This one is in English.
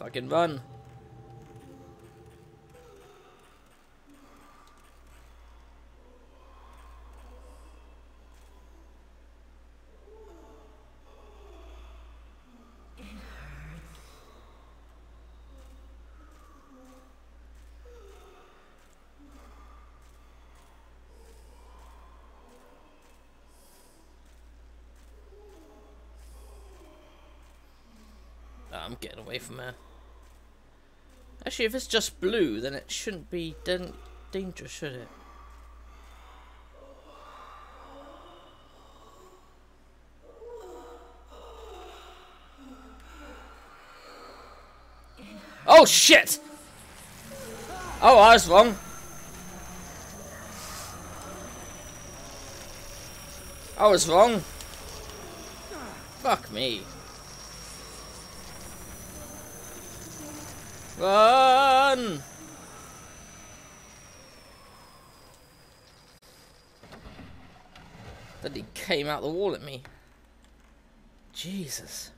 Fucking run. I'm getting away from her. Actually, if it's just blue, then it shouldn't be dangerous, should it? Oh shit! Oh, I was wrong. I was wrong. Fuck me. Run! That he came out the wall at me. Jesus.